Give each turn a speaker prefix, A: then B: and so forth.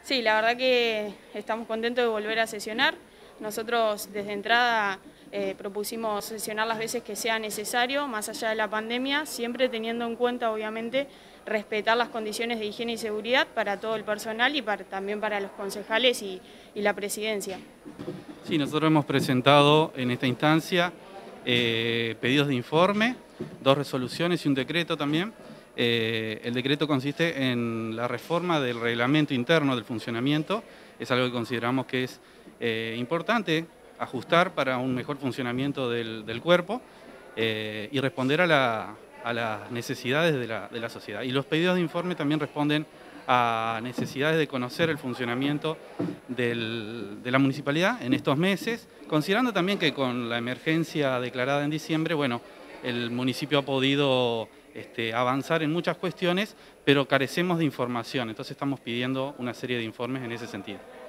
A: Sí, la verdad que estamos contentos de volver a sesionar. Nosotros desde entrada propusimos sesionar las veces que sea necesario, más allá de la pandemia, siempre teniendo en cuenta, obviamente, respetar las condiciones de higiene y seguridad para todo el personal y también para los concejales y la presidencia.
B: Sí, nosotros hemos presentado en esta instancia pedidos de informe, 2 resoluciones y un decreto también. El decreto consiste en la reforma del reglamento interno del funcionamiento. Es algo que consideramos que es importante ajustar para un mejor funcionamiento del cuerpo y responder a las necesidades de la sociedad. Y los pedidos de informe también responden a necesidades de conocer el funcionamiento de la municipalidad en estos meses, considerando también que con la emergencia declarada en diciembre, bueno, el municipio ha podido avanzar en muchas cuestiones, pero carecemos de información, entonces estamos pidiendo una serie de informes en ese sentido.